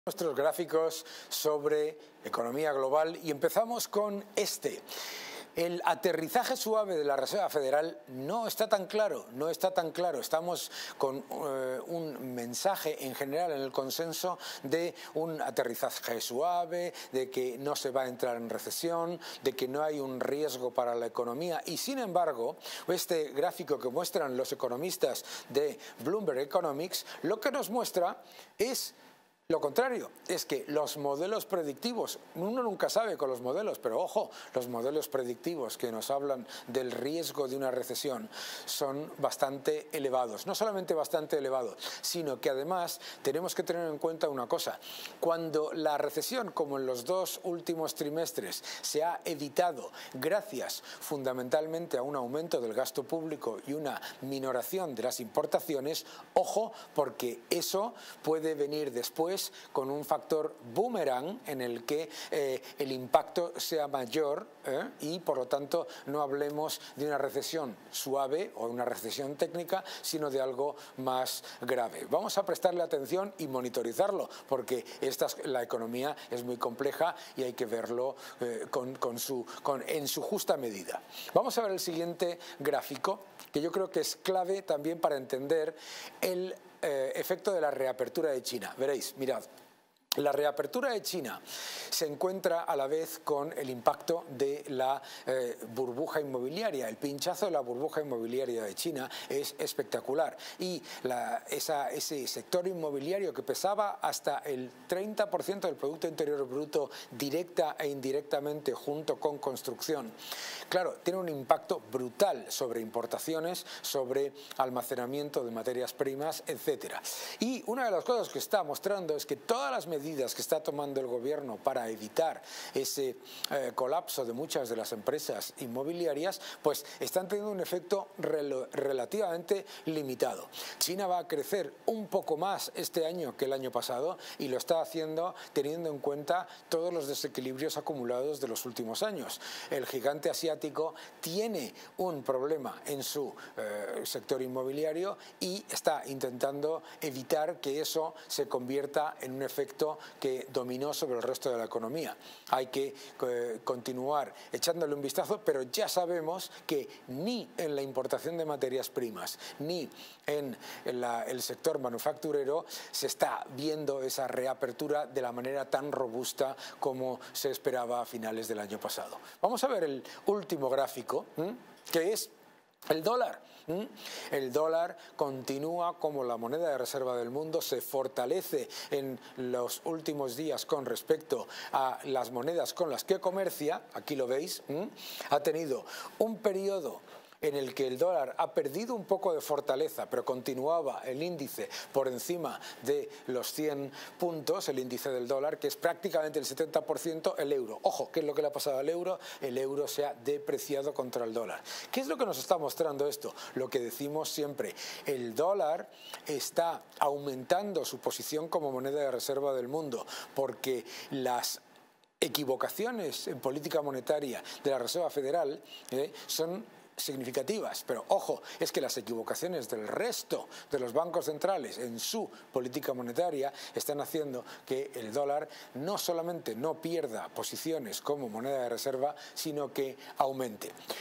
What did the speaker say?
Nuestros gráficos sobre economía global y empezamos con este. El aterrizaje suave de la Reserva Federal no está tan claro, Estamos con un mensaje en general en el consenso de un aterrizaje suave, de que no se va a entrar en recesión, de que no hay un riesgo para la economía y sin embargo este gráfico que muestran los economistas de Bloomberg Economics lo que nos muestra es lo contrario, es que los modelos predictivos, uno nunca sabe con los modelos, pero ojo, los modelos predictivos que nos hablan del riesgo de una recesión son bastante elevados. No solamente bastante elevados, sino que además tenemos que tener en cuenta una cosa. Cuando la recesión, como en los dos últimos trimestres, se ha evitado gracias fundamentalmente a un aumento del gasto público y una minoración de las importaciones, ojo, porque eso puede venir después con un factor boomerang en el que el impacto sea mayor y por lo tanto no hablemos de una recesión suave o una recesión técnica, sino de algo más grave. Vamos a prestarle atención y monitorizarlo porque la economía es muy compleja y hay que verlo en su justa medida. Vamos a ver el siguiente gráfico, que yo creo que es clave también para entender el efecto de la reapertura de China. Veréis, mirad. La reapertura de China se encuentra a la vez con el impacto de la burbuja inmobiliaria. El pinchazo de la burbuja inmobiliaria de China es espectacular y ese sector inmobiliario que pesaba hasta el 30% del Producto Interior Bruto directa e indirectamente junto con construcción, claro, tiene un impacto brutal sobre importaciones, sobre almacenamiento de materias primas, etcétera. Y una de las cosas que está mostrando es que todas las medidas que está tomando el gobierno para evitar ese colapso de muchas de las empresas inmobiliarias, pues están teniendo un efecto relativamente limitado. China va a crecer un poco más este año que el año pasado y lo está haciendo teniendo en cuenta todos los desequilibrios acumulados de los últimos años. El gigante asiático tiene un problema en su sector inmobiliario y está intentando evitar que eso se convierta en un efecto que dominó sobre el resto de la economía. Hay que continuar echándole un vistazo, pero ya sabemos que ni en la importación de materias primas ni en el sector manufacturero se está viendo esa reapertura de la manera tan robusta como se esperaba a finales del año pasado. Vamos a ver el último gráfico, que es el dólar. El dólar continúa como la moneda de reserva del mundo, se fortalece en los últimos días con respecto a las monedas con las que comercia, aquí lo veis, ha tenido un periodo en el que el dólar ha perdido un poco de fortaleza, pero continuaba el índice por encima de los 100 puntos, el índice del dólar, que es prácticamente el 70%, el euro. Ojo, ¿qué es lo que le ha pasado al euro? El euro se ha depreciado contra el dólar. ¿Qué es lo que nos está mostrando esto? Lo que decimos siempre, el dólar está aumentando su posición como moneda de reserva del mundo, porque las equivocaciones en política monetaria de la Reserva Federal son significativas, pero ojo, es que las equivocaciones del resto de los bancos centrales en su política monetaria están haciendo que el dólar no solamente no pierda posiciones como moneda de reserva, sino que aumente.